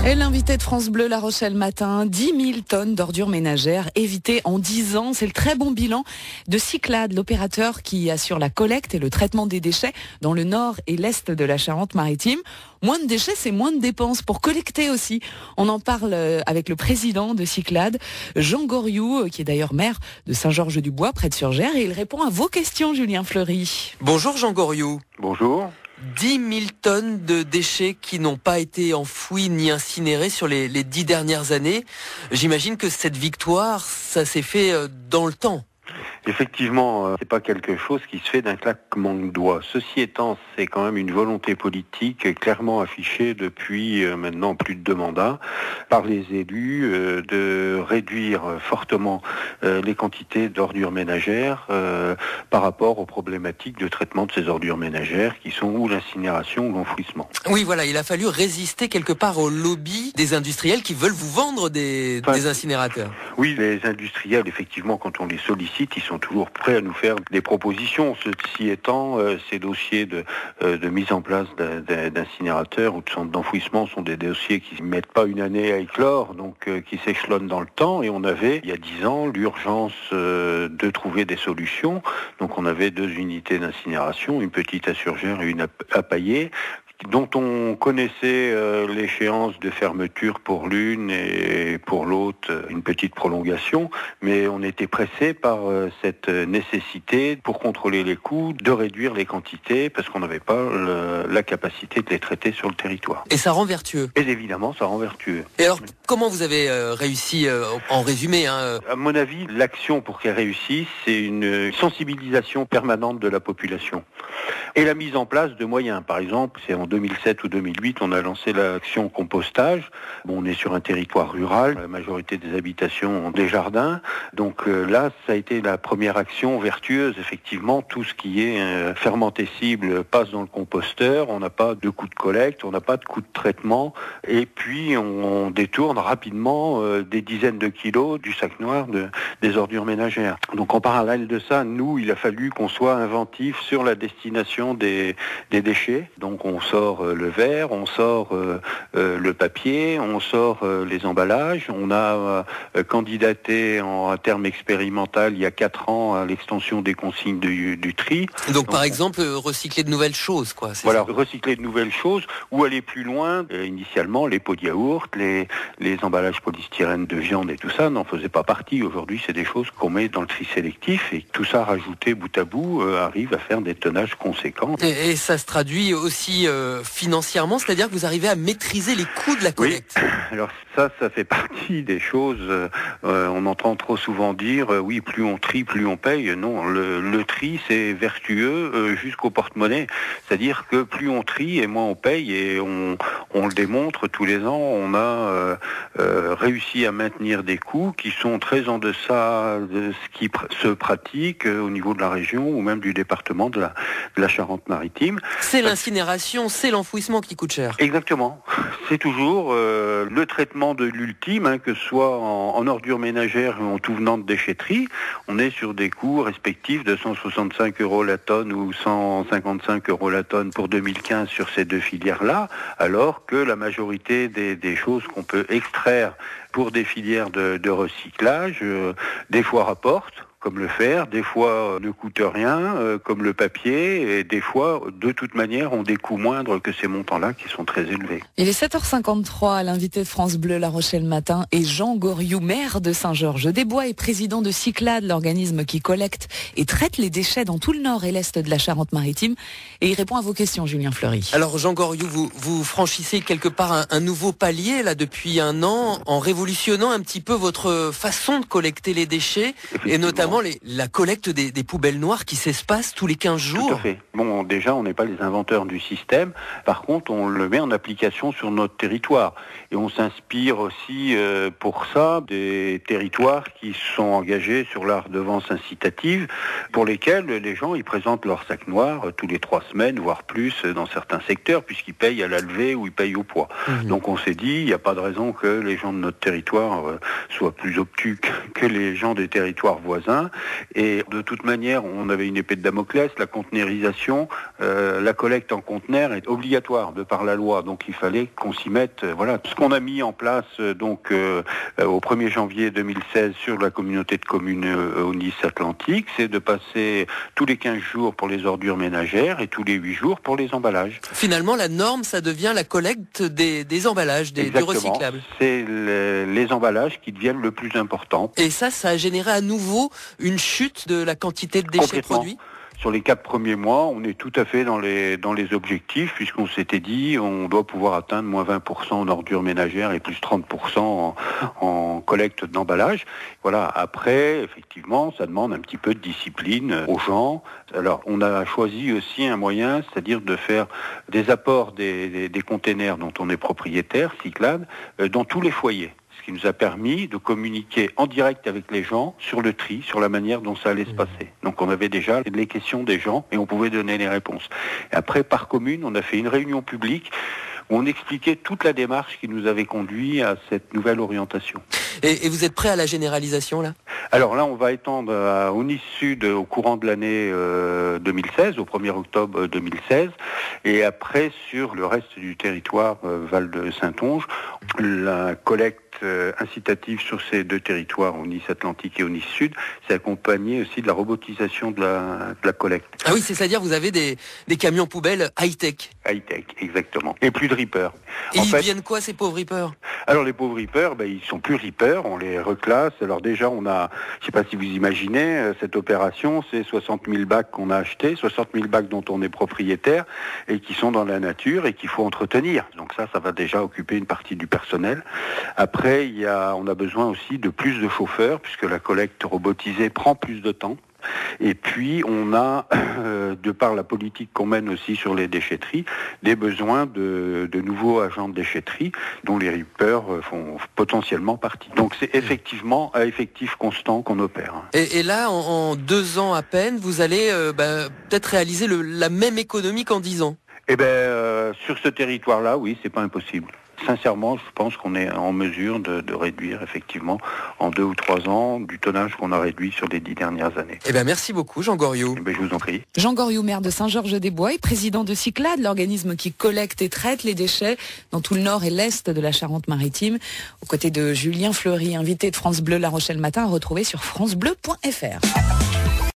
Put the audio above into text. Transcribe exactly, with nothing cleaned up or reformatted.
Et l'invité de France Bleu La Rochelle matin, dix mille tonnes d'ordures ménagères évitées en dix ans. C'est le très bon bilan de Cyclades, l'opérateur qui assure la collecte et le traitement des déchets dans le nord et l'est de la Charente-Maritime. Moins de déchets, c'est moins de dépenses pour collecter aussi. On en parle avec le président de Cyclades, Jean Goriou, qui est d'ailleurs maire de Saint-Georges-du-Bois, près de Surgères, et il répond à vos questions, Julien Fleury. Bonjour Jean Goriou. Bonjour. dix mille tonnes de déchets qui n'ont pas été enfouis ni incinérés sur les, les dix dernières années. J'imagine que cette victoire, ça s'est fait dans le temps. Effectivement, euh, c'est pas quelque chose qui se fait d'un claquement de doigts. Ceci étant, c'est quand même une volonté politique clairement affichée depuis euh, maintenant plus de deux mandats par les élus euh, de réduire fortement euh, les quantités d'ordures ménagères euh, par rapport aux problématiques de traitement de ces ordures ménagères qui sont ou l'incinération ou l'enfouissement. Oui, voilà, il a fallu résister quelque part au lobby des industriels qui veulent vous vendre des, enfin, des incinérateurs. Oui, les industriels, effectivement, quand on les sollicite, ils sont toujours prêts à nous faire des propositions. Ceci étant, euh, ces dossiers de, euh, de mise en place d'incinérateurs ou de centres d'enfouissement sont des dossiers qui ne mettent pas une année à éclore, donc euh, qui s'échelonnent dans le temps. Et on avait, il y a dix ans, l'urgence euh, de trouver des solutions. Donc on avait deux unités d'incinération, une petite à Surgères et une à, à Paillé, dont on connaissait euh, l'échéance de fermeture pour l'une et pour l'autre une petite prolongation, mais on était pressé par euh, cette nécessité, pour contrôler les coûts, de réduire les quantités parce qu'on n'avait pas le, la capacité de les traiter sur le territoire. Et ça rend vertueux. Et évidemment, ça rend vertueux. Et alors, comment vous avez euh, réussi, euh, en résumé hein, À mon avis, l'action pour qu'elle réussisse, c'est une sensibilisation permanente de la population. Et la mise en place de moyens. Par exemple, c'est en deux mille sept ou deux mille huit, on a lancé l'action compostage. Bon, on est sur un territoire rural, la majorité des habitations ont des jardins. Donc euh, là, ça a été la première action vertueuse. Effectivement, tout ce qui est euh, fermentescible passe dans le composteur. On n'a pas de coût de collecte, on n'a pas de coût de traitement. Et puis, on, on détourne rapidement euh, des dizaines de kilos du sac noir de, des ordures ménagères. Donc en parallèle de ça, nous, il a fallu qu'on soit inventif sur la destination Des, des déchets. Donc on sort euh, le verre, on sort euh, euh, le papier, on sort euh, les emballages. On a euh, candidaté en un terme expérimental il y a quatre ans à l'extension des consignes du, du tri. Donc, Donc par on... exemple, recycler de nouvelles choses, quoi. Voilà, ça. recycler de nouvelles choses ou aller plus loin. Euh, initialement, les pots de yaourt, les, les emballages polystyrène de viande et tout ça n'en faisaient pas partie. Aujourd'hui, c'est des choses qu'on met dans le tri sélectif et tout ça rajouté bout à bout euh, arrive à faire des tonnages conséquents. Et, et ça se traduit aussi euh, financièrement, c'est-à-dire que vous arrivez à maîtriser les coûts de la collecte. Oui. Alors ça, ça fait partie des choses, euh, on entend trop souvent dire, euh, oui, plus on trie, plus on paye. Non, le, le tri, c'est vertueux euh, jusqu'au porte-monnaie. C'est-à-dire que plus on trie et moins on paye, et on, on le démontre tous les ans, on a euh, euh, réussi à maintenir des coûts qui sont très en deçà de ce qui pr- se pratique euh, au niveau de la région ou même du département de la, de la Charente-Maritime. C'est l'incinération, c'est l'enfouissement qui coûte cher. Exactement. C'est toujours euh, le traitement de l'ultime, hein, que ce soit en, en ordures ménagères ou en tout venant de déchetterie. On est sur des coûts respectifs de cent soixante-cinq euros la tonne ou cent cinquante-cinq euros la tonne pour deux mille quinze sur ces deux filières-là, alors que la majorité des, des choses qu'on peut extraire pour des filières de, de recyclage, euh, des fois rapportent, comme le fer, des fois ne coûte rien, euh, comme le papier, et des fois, de toute manière, ont des coûts moindres que ces montants-là qui sont très élevés. Il est sept heures cinquante-trois, l'invité de France Bleu La Rochelle matin est Jean Goriou, maire de Saint-Georges-des-Bois et président de Cyclades, l'organisme qui collecte et traite les déchets dans tout le nord et l'est de la Charente-Maritime. Et il répond à vos questions, Julien Fleury. Alors Jean Goriou, vous, vous franchissez quelque part un, un nouveau palier là depuis un an en révolutionnant un petit peu votre façon de collecter les déchets et notamment Les, la collecte des, des poubelles noires qui s'espacent tous les quinze jours. Tout à fait. Bon, déjà, on n'est pas les inventeurs du système. Par contre, on le met en application sur notre territoire. Et on s'inspire aussi euh, pour ça des territoires qui sont engagés sur la redevance incitative, pour lesquels les gens ils présentent leur sac noir euh, tous les trois semaines, voire plus euh, dans certains secteurs, puisqu'ils payent à la levée ou ils payent au poids. Mmh. Donc on s'est dit, il n'y a pas de raison que les gens de notre territoire euh, soient plus obtus que les gens des territoires voisins. matin. Et de toute manière, on avait une épée de Damoclès, la conteneurisation, euh, la collecte en conteneur est obligatoire de par la loi. Donc il fallait qu'on s'y mette. Euh, voilà, ce qu'on a mis en place euh, donc euh, euh, au premier janvier deux mille seize sur la communauté de communes euh, au Nice Atlantique, c'est de passer tous les quinze jours pour les ordures ménagères et tous les huit jours pour les emballages. Finalement, la norme, ça devient la collecte des, des emballages, des, du recyclable. C'est le, les emballages qui deviennent le plus important. Et ça, ça a généré à nouveau une chute de la quantité de déchets produits ? Sur les quatre premiers mois, on est tout à fait dans les, dans les objectifs, puisqu'on s'était dit on doit pouvoir atteindre moins vingt pour cent en ordures ménagères et plus trente pour cent en, en collecte d'emballage. Voilà. Après, effectivement, ça demande un petit peu de discipline aux gens. Alors, on a choisi aussi un moyen, c'est-à-dire de faire des apports des, des, des containers dont on est propriétaire, Cyclades, euh, dans tous les foyers. Ce qui nous a permis de communiquer en direct avec les gens sur le tri, sur la manière dont ça allait se passer. Donc on avait déjà les questions des gens et on pouvait donner les réponses. Et après, par commune, on a fait une réunion publique où on expliquait toute la démarche qui nous avait conduit à cette nouvelle orientation. Et, et vous êtes prêt à la généralisation là ? Alors là, on va étendre à, au Nice Sud au courant de l'année euh, deux mille seize, au premier octobre deux mille seize, et après sur le reste du territoire euh, Val de Saintonge, la collecte euh, incitative sur ces deux territoires, au Nice Atlantique et au Nice Sud, c'est accompagné aussi de la robotisation de la, de la collecte. Ah oui, c'est-à-dire vous avez des, des camions poubelles high-tech. High-tech, exactement. Et plus de rippers. Et en ils fait, viennent quoi ces pauvres rippers ? Alors les pauvres rippers, ben, ils sont plus rippers, on les reclasse. Alors déjà, on a, je sais pas si vous imaginez, euh, cette opération, c'est soixante mille bacs qu'on a achetés, soixante mille bacs dont on est propriétaire et qui sont dans la nature et qu'il faut entretenir. Donc ça, ça va déjà occuper une partie du personnel. Après, il y a, on a besoin aussi de plus de chauffeurs puisque la collecte robotisée prend plus de temps. Et puis, on a, euh, de par la politique qu'on mène aussi sur les déchetteries, des besoins de, de nouveaux agents de déchetterie dont les rippers font potentiellement partie. Donc, c'est effectivement à effectif constant qu'on opère. Et, et là, en, en deux ans à peine, vous allez euh, bah, peut-être réaliser le, la même économie qu'en dix ans. Eh bien, euh, sur ce territoire-là, oui, c'est pas impossible. Sincèrement, je pense qu'on est en mesure de, de réduire effectivement en deux ou trois ans du tonnage qu'on a réduit sur les dix dernières années. Eh bien, merci beaucoup, Jean Goriot. Eh bien, je vous en prie. Jean Goriot, maire de Saint-Georges-des-Bois et président de Cyclades, l'organisme qui collecte et traite les déchets dans tout le nord et l'est de la Charente-Maritime. Aux côtés de Julien Fleury, invité de France Bleu La Rochelle Matin, à retrouver sur francebleu point f r.